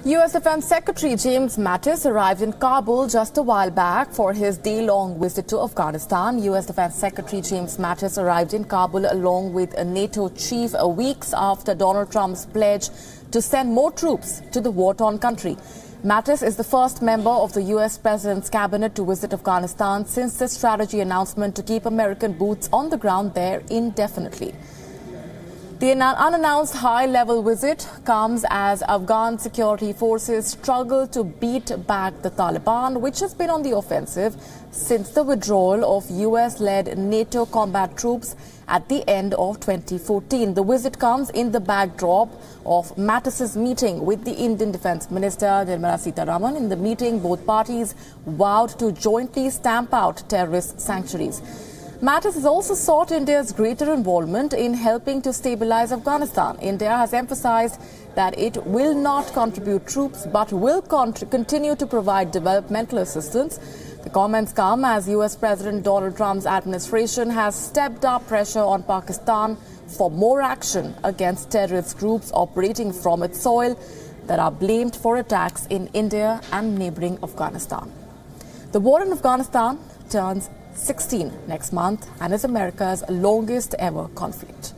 U.S. Defence Secretary James Mattis arrived in Kabul just a while back for his day-long visit to Afghanistan. U.S. Defence Secretary James Mattis arrived in Kabul along with a NATO chief weeks after Donald Trump's pledge to send more troops to the war-torn country. Mattis is the first member of the U.S. President's cabinet to visit Afghanistan since the strategy announcement to keep American boots on the ground there indefinitely. The unannounced high-level visit comes as Afghan security forces struggle to beat back the Taliban, which has been on the offensive since the withdrawal of US-led NATO combat troops at the end of 2014. The visit comes in the backdrop of Mattis's meeting with the Indian Defence Minister Nirmala Sitharaman. In the meeting, both parties vowed to jointly stamp out terrorist sanctuaries. Mattis has also sought India's greater involvement in helping to stabilize Afghanistan. India has emphasized that it will not contribute troops but will continue to provide developmental assistance. The comments come as US President Donald Trump's administration has stepped up pressure on Pakistan for more action against terrorist groups operating from its soil that are blamed for attacks in India and neighboring Afghanistan. The war in Afghanistan turns 16 next month and is America's longest ever conflict.